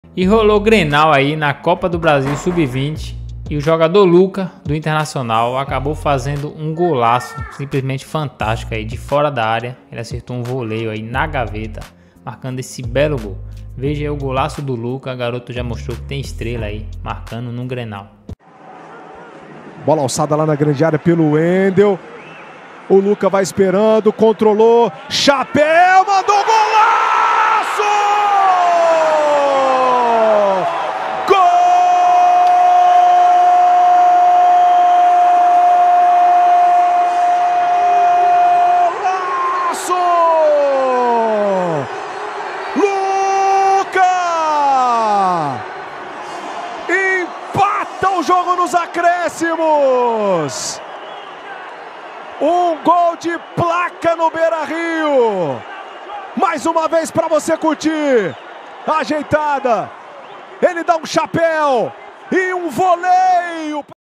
E rolou Grenal aí na Copa do Brasil Sub-20 e o jogador Luca do Internacional acabou fazendo um golaço simplesmente fantástico aí de fora da área. Ele acertou um voleio aí na gaveta, marcando esse belo gol. Veja aí o golaço do Luca, o garoto já mostrou que tem estrela aí, marcando num Grenal. Bola alçada lá na grande área pelo Wendel. O Luca vai esperando, controlou, chapéu, mandou golaço! Golaço! Luca! Empata o jogo nos acréscimos! Um gol de placa no Beira-Rio. Mais uma vez para você curtir. Ajeitada. Ele dá um chapéu e um voleio.